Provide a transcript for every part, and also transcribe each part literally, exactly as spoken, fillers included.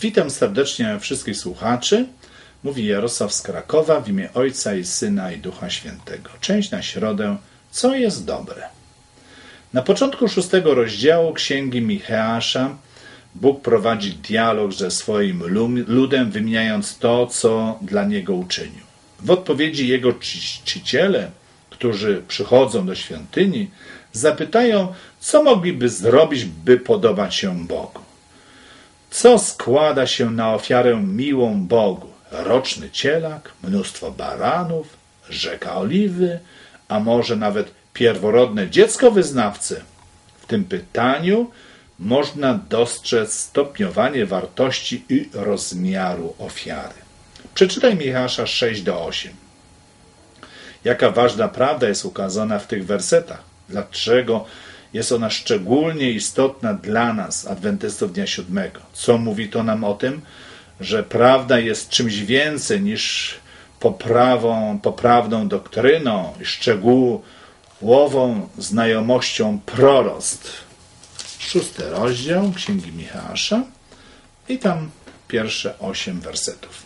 Witam serdecznie wszystkich słuchaczy. Mówi Jarosław z Krakowa w imię Ojca i Syna i Ducha Świętego. Część na środę. Co jest dobre? Na początku szóstego rozdziału Księgi Micheasza Bóg prowadzi dialog ze swoim ludem, wymieniając to, co dla niego uczynił. W odpowiedzi jego czciciele, którzy przychodzą do świątyni, zapytają, co mogliby zrobić, by podobać się Bogu. Co składa się na ofiarę miłą Bogu? Roczny cielak, mnóstwo baranów, rzeka oliwy, a może nawet pierworodne dziecko wyznawcy? W tym pytaniu można dostrzec stopniowanie wartości i rozmiaru ofiary. Przeczytaj Micheasza sześć do ósmego. Jaka ważna prawda jest ukazana w tych wersetach? Dlaczego jest ona szczególnie istotna dla nas, adwentystów dnia siódmego? Co mówi to nam o tym, że prawda jest czymś więcej niż poprawą, poprawną doktryną i szczegółową znajomością proroctw? Szósty rozdział Księgi Micheasza i tam pierwsze osiem wersetów.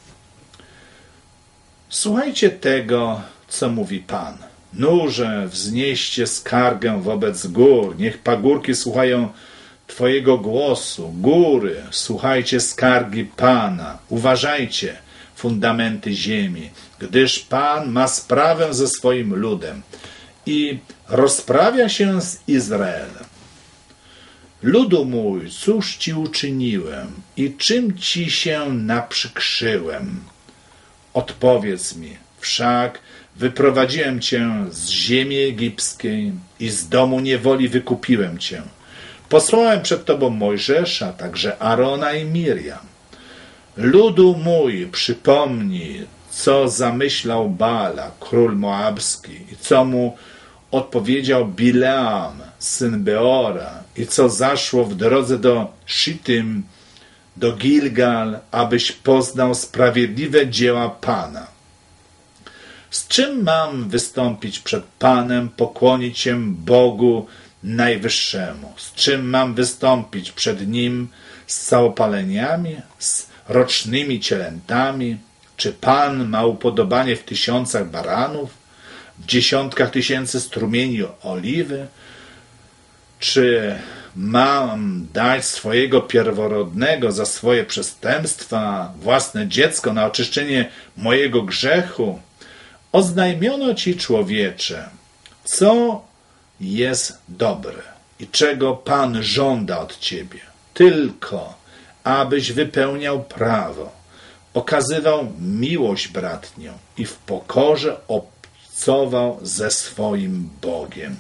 Słuchajcie tego, co mówi Pan. Nurze, wznieście skargę wobec gór, niech pagórki słuchają Twojego głosu. Góry, słuchajcie skargi Pana. Uważajcie, fundamenty ziemi, gdyż Pan ma sprawę ze swoim ludem i rozprawia się z Izraelem. Ludu mój, cóż Ci uczyniłem i czym Ci się naprzykrzyłem? Odpowiedz mi, wszak wyprowadziłem Cię z ziemi egipskiej i z domu niewoli wykupiłem Cię. Posłałem przed Tobą Mojżesza, także Arona i Miriam. Ludu mój, przypomnij, co zamyślał Bala, król moabski, i co mu odpowiedział Bileam, syn Beora, i co zaszło w drodze do Shittim, do Gilgal, abyś poznał sprawiedliwe dzieła Pana. Z czym mam wystąpić przed Panem, pokłonić się Bogu Najwyższemu? Z czym mam wystąpić przed Nim? Z całopaleniami? Z rocznymi cielętami? Czy Pan ma upodobanie w tysiącach baranów? W dziesiątkach tysięcy strumieni oliwy? Czy mam dać swojego pierworodnego za swoje przestępstwa, własne dziecko na oczyszczenie mojego grzechu? Oznajmiono Ci, człowiecze, co jest dobre i czego Pan żąda od Ciebie. Tylko, abyś wypełniał prawo, okazywał miłość bratnią i w pokorze obcował ze swoim Bogiem.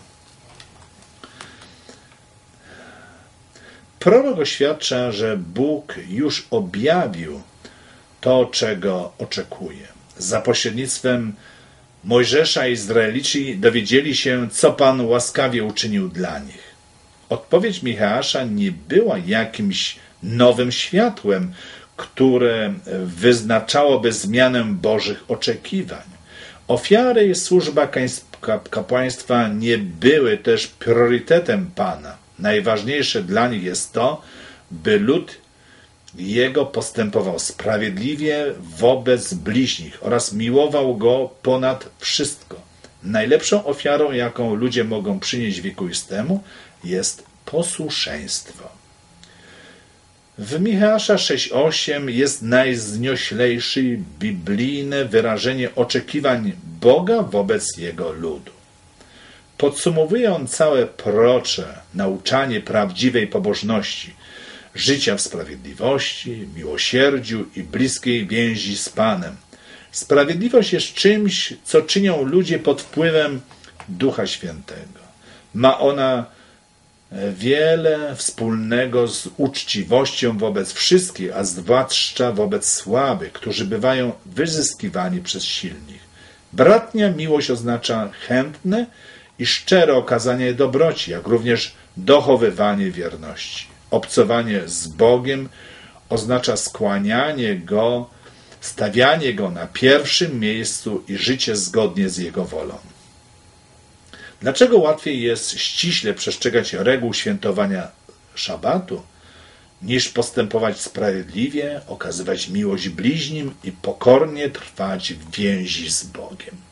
Prorok oświadcza, że Bóg już objawił to, czego oczekuje. Za pośrednictwem Mojżesza Izraelici dowiedzieli się, co Pan łaskawie uczynił dla nich. Odpowiedź Micheasza nie była jakimś nowym światłem, które wyznaczałoby zmianę Bożych oczekiwań. Ofiary i służba kapłaństwa nie były też priorytetem Pana. Najważniejsze dla nich jest to, by lud Jego postępował sprawiedliwie wobec bliźnich oraz miłował Go ponad wszystko. Najlepszą ofiarą, jaką ludzie mogą przynieść wiekuistemu, jest posłuszeństwo. W Micheasza sześć osiem jest najznioślejsze biblijne wyrażenie oczekiwań Boga wobec Jego ludu. Podsumowując całe prorocze nauczanie prawdziwej pobożności, życia w sprawiedliwości, miłosierdziu i bliskiej więzi z Panem. Sprawiedliwość jest czymś, co czynią ludzie pod wpływem Ducha Świętego. Ma ona wiele wspólnego z uczciwością wobec wszystkich, a zwłaszcza wobec słabych, którzy bywają wyzyskiwani przez silnych. Bratnia miłość oznacza chętne i szczere okazanie dobroci, jak również dochowywanie wierności. Obcowanie z Bogiem oznacza skłanianie Go, stawianie Go na pierwszym miejscu i życie zgodnie z Jego wolą. Dlaczego łatwiej jest ściśle przestrzegać reguł świętowania szabatu, niż postępować sprawiedliwie, okazywać miłość bliźnim i pokornie trwać w więzi z Bogiem.